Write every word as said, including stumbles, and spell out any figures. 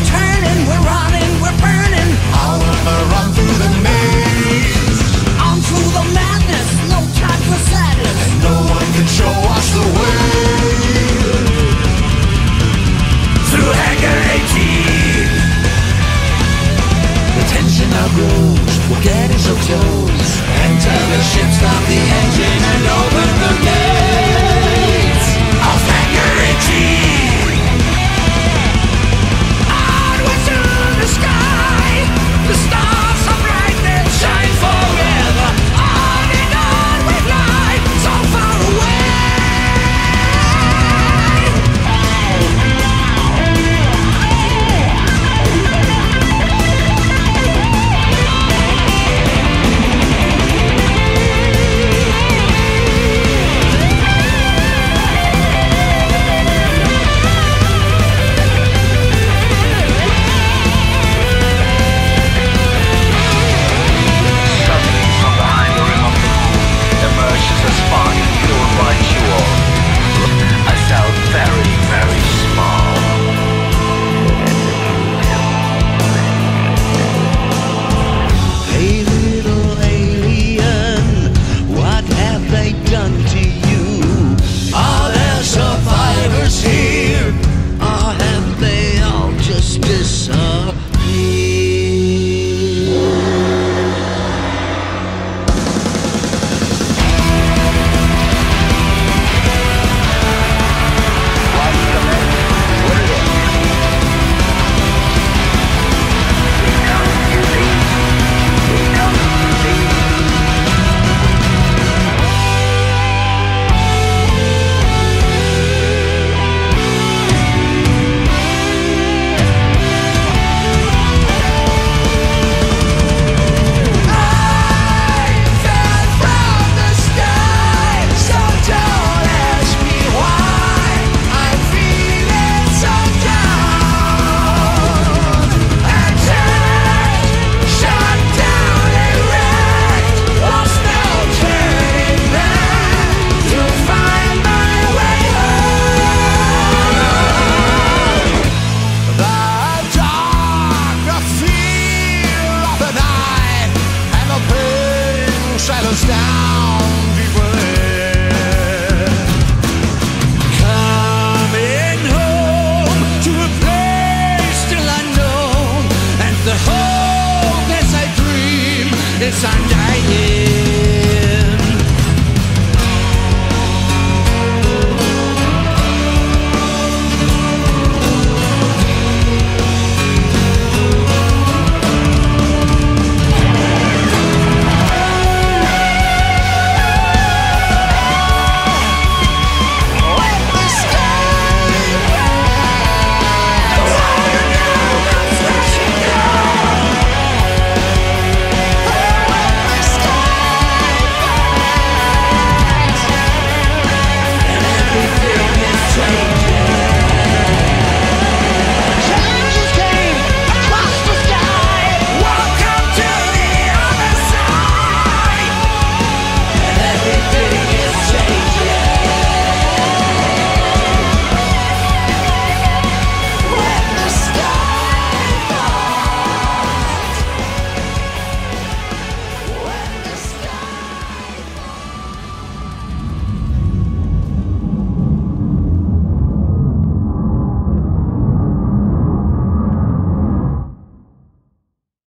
we're turning, we're running, we're burning. I wanna run through the maze, On through the madness, no time for sadness. no one can show us the way. Through Hangar eighteen, The tension now grows, we're getting so close. Enter the ship, stop the engine and open the gates of Hangar eighteen. onward to the sky. The stars are bright, they shine forever. On and on we fly, so far away. Suddenly, from behind the rim of the moon, emerges a spark fueled by jewel. I felt very, very small. Hey little alien, what have they done to you? Are there survivors here? Or have they all just disappeared? Silence down deep within. Coming home to a place still unknown, and the home as I dream is undone.